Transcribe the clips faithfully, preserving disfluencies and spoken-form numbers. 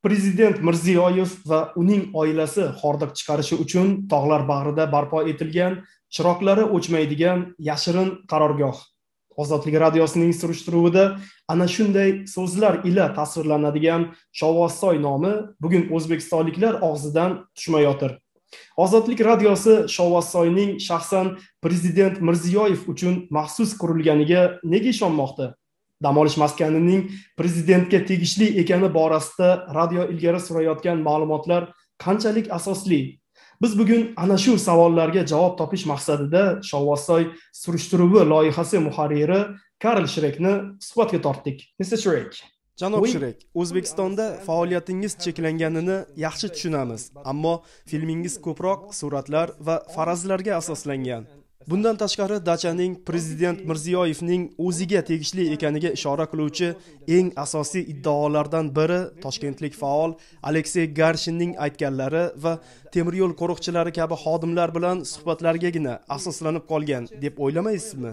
Prezident Mirziyoyev va uning oilasi hordiq chiqarishi uchun tog'lar bag'rida barpo etilgan, chiroqlari o'chmaydigan yashirin qarorgoh. Ozodlik radiosining surishtiruvida ana shunday so'zlar ila tasvirlanadigan Shovvozsoy nomi bugun o'zbekistonliklar og'zidan tushmayotir. Ozodlik radiosi Shovvozsoyning shaxsan Prezident Mirziyoyev uchun maxsus qurilganiga nega ishonmoqda? Dam olish maskanining prezidentga tegishli ekani borasida radio ilgari surayotgan ma'lumotlar qanchalik asosli? Biz bugun ana shu savollarga javob topish maqsadida Shovvozsoy surishtiruvi loyihasi muharriri Karl Shrekni suhbatga tortdik. mister Shrek. Janob Shrek, O'zbekistonda faoliyatingiz cheklanganini yaxshi tushunamiz, ammo filmingiz ko'proq suratlar va farazlarga asoslangan. Bundan tashqari, Dachaning Prezident Mirziyoyevning o'ziga tegishli ekaniga ishora qiluvchi eng asosiy iddaolardan biri toshkentlik faol Aleksey Garshinning aytganlari va temir yo'l qo'riqchilari kabi xodimlar bilan suhbatlargagina asoslanib qolgan deb o'ylamaysizmi?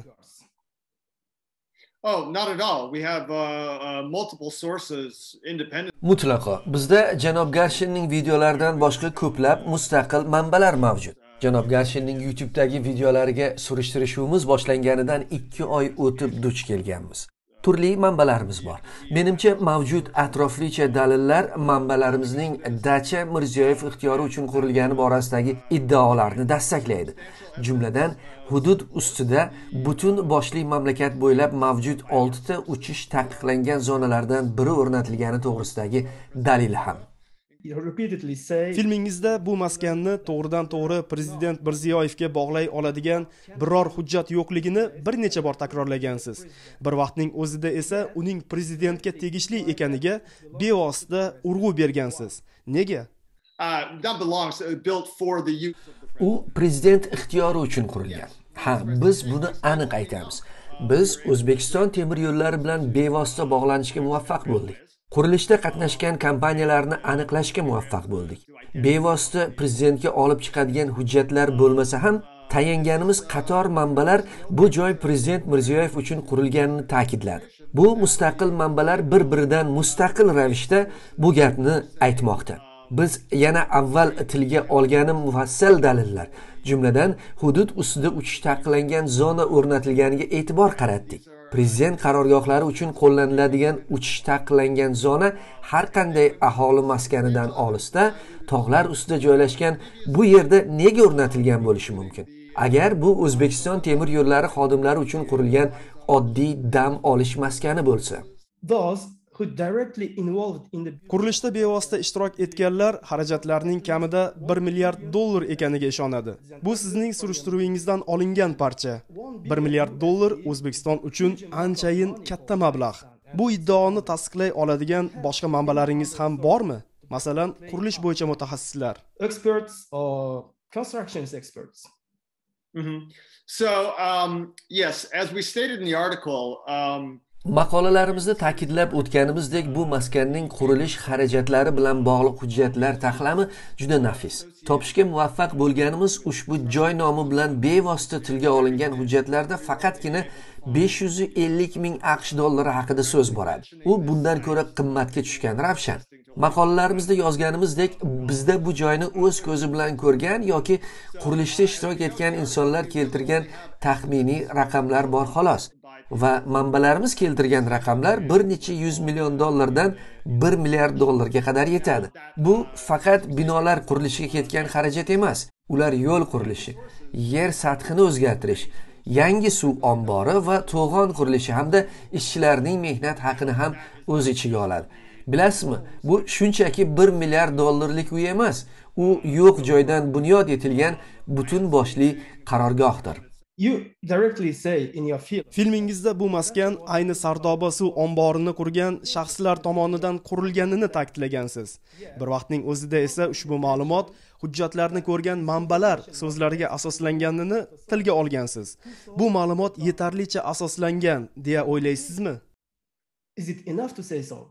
Oh, not at all. We have uh, uh, multiple sources independent. Mutlaqo. Bizda janob Garshinning videolaridan boshqa ko'plab mustaqil manbalar mavjud. Janob Garshinning YouTube'dagi videolariga surishtirishimiz boshlanganidan ikki oy o'tib duch kelganmiz. Turli manbalarimiz bor. Menimcha mavjud atroflicha dalillar manbalarimizning Dacha Mirziyoyev ixtiyori uchun qurilgani borasidagi iddaolarni dastaklaydi. Jumladan, hudud ustida butun boshli mamlakat bo'ylab mavjud oltita uchish taqiqlangan zonalardan biri o'rnatilgani to'g'risidagi dalil ham. Filmingizda bu maskanni to'g'ridan to'g'ri Prezident Mirziyoyevga bog'lay oladigan biror hujjat yo'qligini bir necha bor takrorlagansiz. Bir vaqtning o'zida esa uning prezidentga tegishli ekaniga bevosita urg'u bergansiz. Nega? U prezident ixtiyori uchun qurilgan. Ha, biz buni aniq aytamiz. Biz O'zbekiston temir yo'llari bilan bevosita bog'lanishga muvaffaq bo'ldik. Qurilishda qatnashgan kompaniyalarni aniqlashga muvaffaq bo'ldik. Bevosita prezidentga olib chiqadigan hujjatlar bo'lmasa ham, tayanganimiz qator manbalar bu joy prezident Mirziyoyev uchun qurilganini ta'kidladi. Bu mustaqil manbalar bir-biridan mustaqil ravishda bu gapni aytmoqda. Biz yana avval tilga olganim mufassal dalillar, jumladan hudud ustida uchish taqiqlangan zona o'rnatilganiga e'tibor qaratdik. Prezident qarorgohlari uchun qo'llaniladigan uchish taqiqlangan zona har qanday aholi maskanidan olisda, tog'lar ustida joylashgan bu yerda nega o'rnatilgan bo'lishi mumkin? Agar bu O'zbekiston temir yo'llari xodimlari uchun qurilgan oddiy dam olish maskani bo'lsa. Qurilishda bevosita ishtirok etganlar xarajatlarning kamida bir milliard dollar ekaniga ishonadi. Bu sizning surishtiruvingizdan olingan parcha. bir milliard dollar O'zbekiston uchun anchayin katta mablag'. Bu iddaoni tasdiqlay oladigan boshqa manbalaringiz ham bormi? Masalan, qurilish bo'yicha mutaxassislar. Experts or construction experts. Mm-hmm. So, um, yes, as we stated in the article, um, Maqolalarimizda ta'kidlab o'tganimizdek, bu maskanning qurilish xarajatlari bilan bog'liq hujjatlar taxlami juda nafis. Topishga muvaffaq bo'lganimiz ushbu joy nomi bilan bevosita tilga olingan hujjatlarda faqatgina besh yuz ellik ming AQSh dollari haqida so'z boradi. U bundan ko'ra qimmatga tushgan ravshan. Maqolalarimizda yozganimizdek, bizda bu joyni o'z ko'zi bilan ko'rgan yoki qurilishda ishtirok etgan insonlar keltirgan taxminiy raqamlar bor xolos. Va manbalarimiz keltirgan raqamlar bir necha yuz million dollardan bir milliard dollarga qadar yetadi. Bu faqat binolar qurilishiga ketgan xarajat emas. Ular yo'l qurilishi, yer sathini o'zgartirish, yangi suv ombori va to'g'on qurilishi hamda ishchilarning mehnat haqini ham o'z ichiga oladi. Bilasizmi, bu shunchaki bir milliard dollarlik uy emas. U yo'q joydan bunyod etilgan butun boshli qarorgohdir. You directly say in your film. Filmingizda bu maskan ayni Sardoba suv omborini qurgan shaxslar tomonidan qurilganini ta'kidlagansiz. Bir vaqtning o'zida esa ushbu ma'lumot hujjatlarni ko'rgan manbalar so'zlariga asoslanganini tilga olgansiz. Bu ma'lumot yetarlicha asoslangan deya o'ylaysizmi? Is it enough to say so?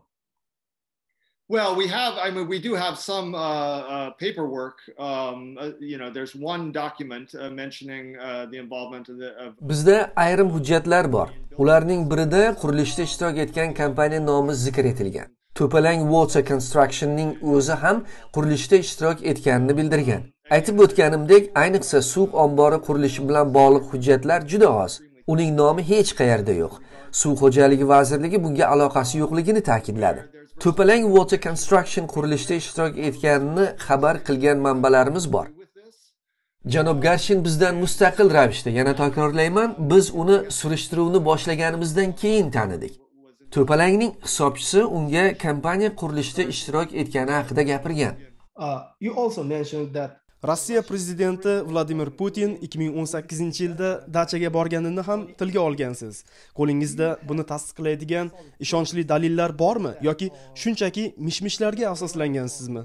Well, we have, I mean, we do have some uh, uh, paperwork. Um, uh, you know, there's one document uh, mentioning uh, the involvement of the... Of... Bizda ayrim hujjatlar bor. Ularning birida qurilishda ishtirok etgan kompaniya nomi zikr etilgan. To'palang Water Construction'ning o'zi ham qurilishda ishtirok etganini bildirgan. Aytib o'tganimdek, ayniqsa suv ombori qurilishi bilan bog'liq hujjatlar juda oz. Uning nomi hech qayerda yo'q. Suv xo'jaligi vazirligi bunga aloqasi yo'qligini ta'kidladi. To'palang Water Construction qurilishda ishtirok etganini xabar qilgan manbalarimiz bor. Janob Garshin bizdan mustaqil ravishda, yana takrorlayman, biz uni surishtiruvni boshlaganimizdan keyin tanidik. To'palangning hisobchisi unga kompaniya qurilishda ishtirok etgani haqida gapirgan. Uh, you also mentioned that Rossiya prezidenti Vladimir Putin ikki ming o'n sakkizinchi yilda Dachaga borganini ham tilga olgansiz. Qo'lingizda buni tasdiqlaydigan ishonchli dalillar bormi yoki shunchaki mishmishlarga asoslangansizmi?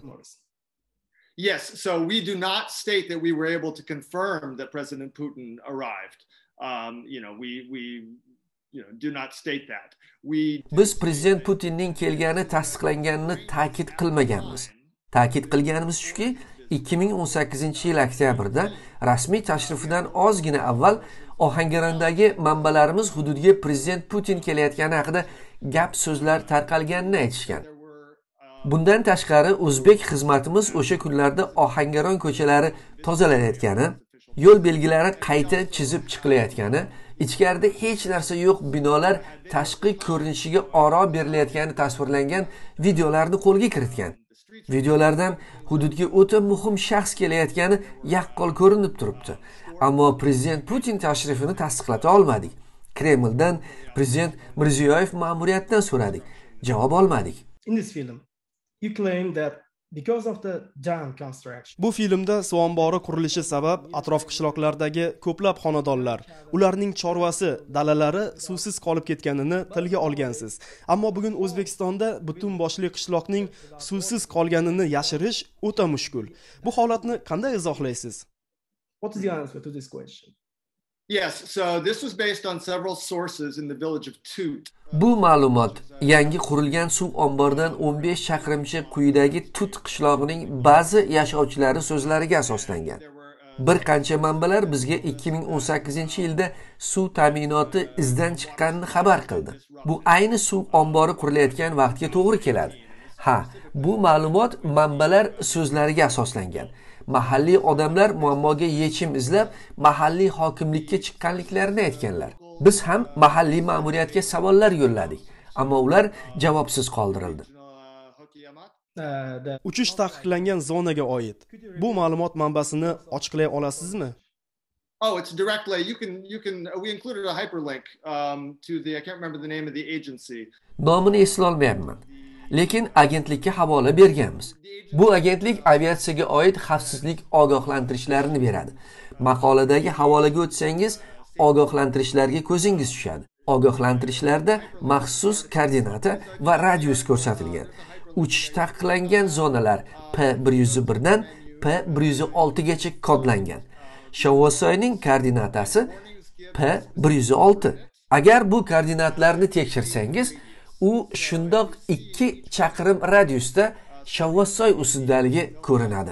Yes, so we do not state that we were able to confirm that President Putin arrived. Um, you know, we we you know, do not state that. We Biz prezident Putinning kelgani tasdiqlanganini ta'kid qilmaganmiz. Ta'kid qilganimiz shuki, ikki ming o'n sakkizinchi yil oktyabrda rasmiy tashrifidan ozgina avval Ohangarondagi manbalarimiz hududga prezident Putin kelayotgani haqida gap so'zlar tarqalganini aytishgan. Bundan tashqari o'zbek xizmatimiz o'sha kunlarda Ohangaron ko'chalari tozalanayotgani, yo'l belgilari qayta chizib chiqilayotgani, ichkarida hech narsa yo'q binolar tashqi ko'rinishiga oro berilayotgani tasvirlangan videolarni qo'lga kiritgan. Videolardan hududga o'ta muhim shaxs kelayotgani yaqqol ko'rinib turibdi. Ammo prezident Putin tashrifini tasdiqlata olmadik. Kremldan prezident Mirziyoyev ma'muriyatdan so'radik. Javob olmadik. in this film, you claim that because of the dam construction. Bu filmda suv ombori qurilishi sabab atrof qishloqlardagi ko'plab xonadonlar, ularning chorvasi, dalalari suvsiz qolib ketganini tilga olgansiz. Ammo bugun O'zbekistonda butun boshli qishloqning suvsiz qolganini yashirish o'ta mushkul. Bu holatni qanday izohlaysiz? What is the answer to this question? Yes, so this was based on several sources in the village of Tut. Bu ma'lumot yangi qurilgan suv omboridan o'n besh chaqirimcha quyidagi Tut qishlog'ining ba'zi yashovchilari so'zlariga asoslangan. Bir qancha manbalar bizga ikki ming o'n sakkizinchi yilda suv ta'minoti izdan chiqqanini xabar qildi. Bu ayni suv ombori qurilayotgan vaqtga to'g'ri keladi. Ha, bu ma'lumot manbalar so'zlariga asoslangan. Mahalliy odamlar muammoga yechim izlab, mahalliy hokimlikka chiqqanliklarini aytganlar. Biz ham mahalliy ma'muriyatga savollar yo'lladik, ammo ular javobsiz qoldirildi. Uchish taqiqlangan zonaga oid. Bu ma'lumot manbasini ochiqlay olasizmi? Oh, it's directly. You can, you can. We included a hyperlink um, to the. I can't remember the name of the agency. Nomini eslay olmayapman. Lekin agentlikka havola berganmiz. Bu agentlik aviatsiyaga oid xavfsizlik ogohlantirishlarini beradi. Maqoladagi havolaga o'tsangiz, ogohlantirishlarga ko'zingiz tushadi. Ogohlantirishlarda maxsus koordinata va radius ko'rsatilgan. Uchish taqiqlangan zonalar P bir yuz bir dan P bir yuz olti gacha kodlangan. Shovvosoyning koordinatasi P bir yuz olti. Agar bu koordinatlarni tekshirsangiz, u shundoq ikki chaqirim radiusda Shovvosoy ustidaligi ko'rinadi.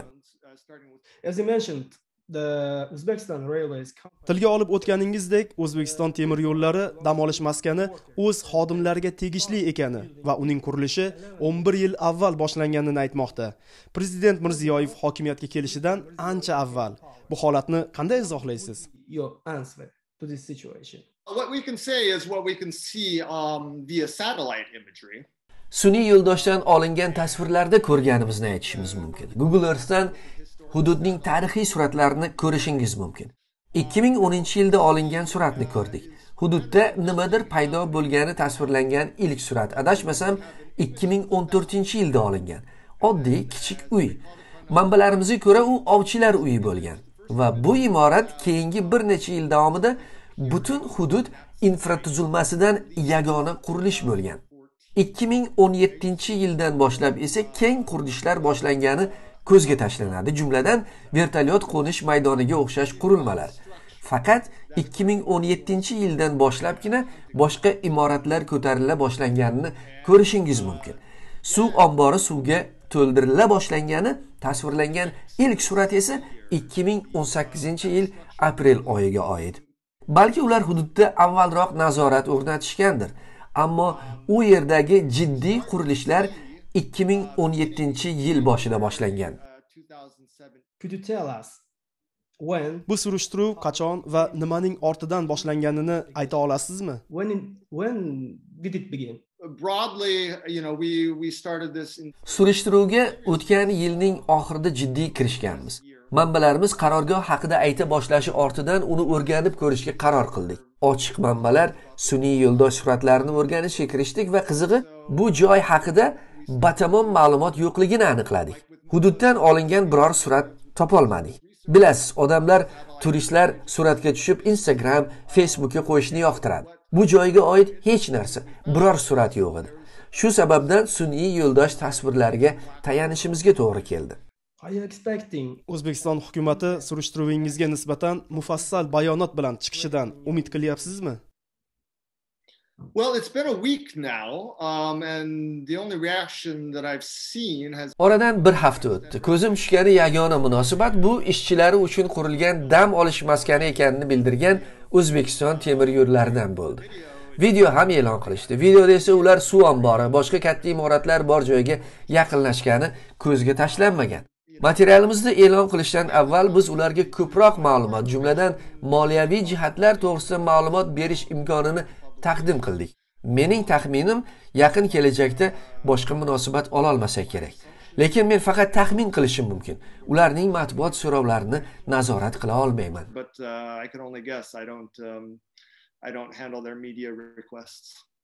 As you mentioned, the Uzbekistan Railways. Tilga olib o'tganingizdek, O'zbekiston temir yo'llari dam olish maskani o'z xodimlariga tegishli ekani va uning qurilishi o'n bir yil avval boshlanganini aytmoqda. Prezident Mirziyoyev hokimiyatga kelishidan ancha avval. Bu holatni qanday izohlaysiz? Your answer to this situation. What we can say is what we can see um, via satellite imagery. Sun'iy yo'ldoshdan olingan tasvirlarda ko'rganimizni aytishimiz mumkin. Google Earth'dan hududning tarixiy suratlarini ko'rishingiz mumkin. ikki ming o'ninchi yilda olingan suratni ko'rdik. Hududda nimadir paydo bo'lgani tasvirlangan ilk surat, adashmasam ikki ming o'n to'rtinchi yilda olingan. Oddiy kichik uy. Manbalarimizga ko'ra u ovchilar uyi bo'lgan va bu imorat keyingi bir necha yil davomida butun hudud infratuzilmasidan yagona qurilish bo'lgan. ikki ming o'n yettinchi yildan boshlab esa keng qurilishlar boshlangani ko'zga tashlanadi, jumladan vertolyot qo'nish maydoniga o'xshash qurilmalar. Faqat ikki ming o'n yettinchi yildan boshlabgina boshqa imoratlar ko'tarila boshlanganini ko'rishingiz mumkin. Suv ombori suvga to'ldirila boshlangani tasvirlangan ilk surat esa ikki ming o'n sakkizinchi yil aprel oyiga oid. Balki ular hududda avvalroq nazorat o'rnatishgandir, ammo u yerdagi jiddiy qurilishlar ikki ming o'n yettinchi yil boshida boshlangan. Could you tell us when Bu surishtiruv qachon va nimaning ortidan boshlanganini ayta olasizmi? when in, when did it begin? Broadly, you know, we we started this in Surishtiruvga o'tgan yilning oxirida jiddiy kirishganmiz. Manbalarimiz qarorgoh haqida ayta boshlashi ortidan uni o'rganib ko'rishga qaror qildik. Ochiq manbalar sun'iy yo'ldosh suratlarini o'rganishga kirishdik va qizig'i bu joy haqida batamom ma'lumot yo'qligini aniqladik. Hududdan olingan biror surat topolmadik. Bilasiz, odamlar, turistlar suratga tushib Instagram, Facebookga qo'yishni yoqtiradi. Bu joyga oid hech narsa, biror surat yo'q edi. Shu sababdan sun'iy yo'ldosh tasvirlariga tayanishimizga to'g'ri keldi. Are you expecting O'zbekiston hukumatı surishtiruvingizga nisbatan mufassal bayonot bilan chiqishidan umid qilyapsizmi? Well, it's been a week now, um, and the only reaction that I've seen has Oradan bir hafta o'tdi. Ko'zim tushgani yagona munosabat bu ishchilari uchun qurilgan dam olish maskani ekanini bildirgan O'zbekiston temir yo'llaridan bo'ldi. Video ham e'lon qilishdi. Videoda esa ular suv ombori, boshqa katta imoratlar bor joyga yaqinlashgani ko'zga tashlanmagan. Materialimizda e'lon qilishdan avval biz ularga ko'proq ma'lumot, jumladan moliyaviy jihatlar to'g'risida ma'lumot berish imkonini taqdim qildik. Mening taxminim yaqin kelajakda boshqa munosabat ola olmasa kerak. Lekin men faqat taxmin qilishim mumkin. Ularning matbuot so'rovlarini nazorat qila olmayman. but uh, I can only guess. I don't um, I don't handle their media requests.